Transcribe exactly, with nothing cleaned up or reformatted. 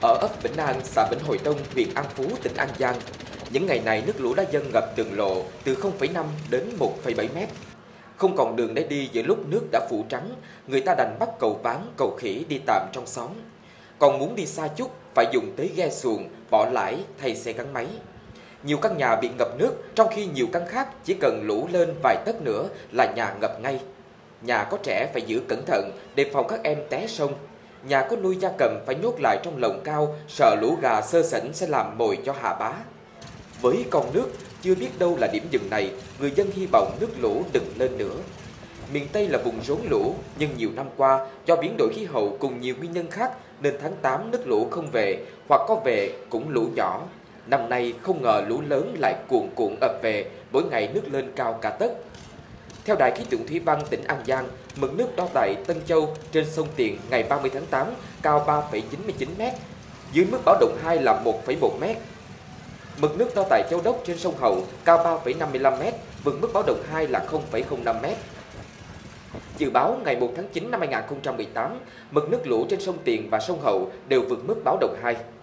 Ở ấp Vĩnh An, xã Vĩnh Hội Đông, huyện An Phú, tỉnh An Giang, những ngày này nước lũ đã dâng ngập đường lộ từ không phẩy năm đến một phẩy bảy mét. Không còn đường để đi giữa lúc nước đã phủ trắng, người ta đành bắt cầu ván, cầu khỉ đi tạm trong xóm. Còn muốn đi xa chút, phải dùng tới ghe xuồng, vỏ lãi thay xe gắn máy. Nhiều căn nhà bị ngập nước, trong khi nhiều căn khác chỉ cần lũ lên vài tấc nữa là nhà ngập ngay. Nhà có trẻ phải giữ cẩn thận, đề phòng các em té sông. Nhà có nuôi gia cầm phải nhốt lại trong lồng cao, sợ lũ gà xơ xảnh sẽ làm mồi cho hà bá. Với con nước, chưa biết đâu là điểm dừng này, người dân hy vọng nước lũ đừng lên nữa. Miền Tây là vùng rốn lũ, nhưng nhiều năm qua, do biến đổi khí hậu cùng nhiều nguyên nhân khác, nên tháng tám nước lũ không về, hoặc có về cũng lũ nhỏ. Năm nay không ngờ lũ lớn lại cuồn cuộn ập về, mỗi ngày nước lên cao cả tấc. Theo Đài khí tượng thủy văn tỉnh An Giang, mực nước đo tại Tân Châu trên sông Tiền ngày ba mươi tháng tám cao ba phẩy chín mươi chín mét, dưới mức báo động hai là một phẩy một mét. Mực nước đo tại Châu Đốc trên sông Hậu cao ba phẩy năm mươi lăm mét, vượt mức báo động hai là không phẩy không năm mét. Dự báo ngày một tháng chín năm hai nghìn không trăm mười tám, mực nước lũ trên sông Tiền và sông Hậu đều vượt mức báo động hai.